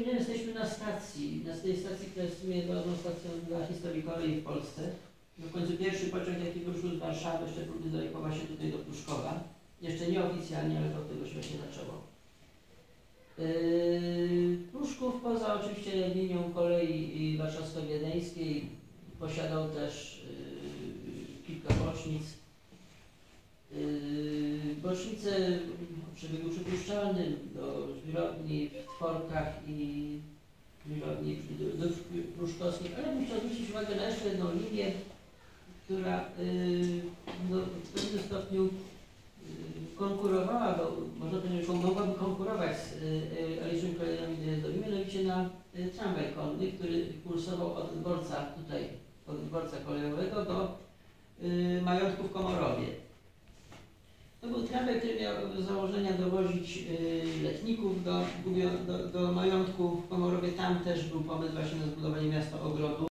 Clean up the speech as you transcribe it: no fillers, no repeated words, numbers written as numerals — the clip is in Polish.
przypominam, jesteśmy na tej stacji, która jest w sumie ważną stacją dla historii kolei w Polsce. W końcu pierwszy pociąg, jaki wyruszył z Warszawy, jeszcze próbny do Lejkowa się tutaj do Pruszkowa. Jeszcze nieoficjalnie, ale to od tego się właśnie zaczęło. Pruszków poza oczywiście linią kolei warszawsko-wiedeńskiej posiadał też kilka bocznic. Bocznice o przebiegu przypuszczalnym do żwirowni w Tworkach i żwirowni pruszkowskich, ale bym chciał zwrócić uwagę na jeszcze jedną linię, która w pewnym stopniu konkurowała, bo można powiedzieć, że mogłaby konkurować z Alicznymi Kolejami Dojazdowymi, mianowicie na tramwaj konny, który kursował od dworca kolejowego do majątku w Komorowie. To był tramwaj, który miał z założenia dowozić letników do majątku w Komorowie. Tam też był pomysł właśnie na zbudowanie miasta ogrodu.